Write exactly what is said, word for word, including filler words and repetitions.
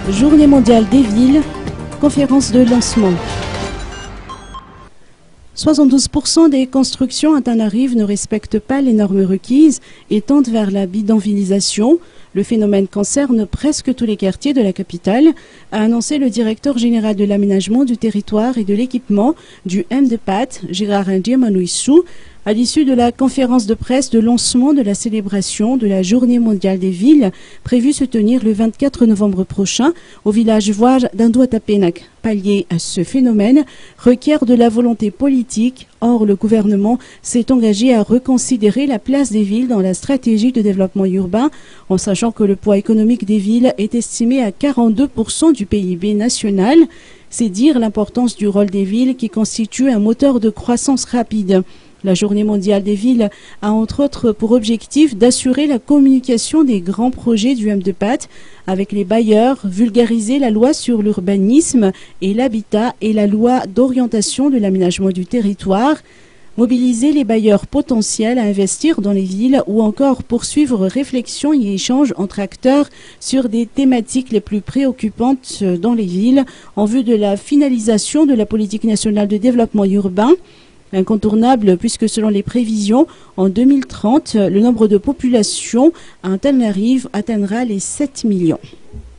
Journée mondiale des villes, conférence de lancement. soixante-douze pour cent des constructions à Tanarive ne respectent pas les normes requises et tendent vers la bidonvillisation. Le phénomène concerne presque tous les quartiers de la capitale, a annoncé le directeur général de l'aménagement du territoire et de l'équipement du M D P A T, Gérard Ndiamanouissou, à l'issue de la conférence de presse de lancement de la célébration de la Journée mondiale des villes, prévue se tenir le vingt-quatre novembre prochain au village voire d'Andouatapenak. Pallier à ce phénomène requiert de la volonté politique. Or, le gouvernement s'est engagé à reconsidérer la place des villes dans la stratégie de développement urbain, en sachant que le poids économique des villes est estimé à quarante-deux pour cent du P I B national. C'est dire l'importance du rôle des villes qui constitue un moteur de croissance rapide. La Journée mondiale des villes a entre autres pour objectif d'assurer la communication des grands projets du M D P A T avec les bailleurs, vulgariser la loi sur l'urbanisme et l'habitat et la loi d'orientation de l'aménagement du territoire, mobiliser les bailleurs potentiels à investir dans les villes ou encore poursuivre réflexions et échanges entre acteurs sur des thématiques les plus préoccupantes dans les villes en vue de la finalisation de la politique nationale de développement urbain. Incontournable puisque selon les prévisions, en deux mille trente, le nombre de population à Tanarive atteindra les sept millions.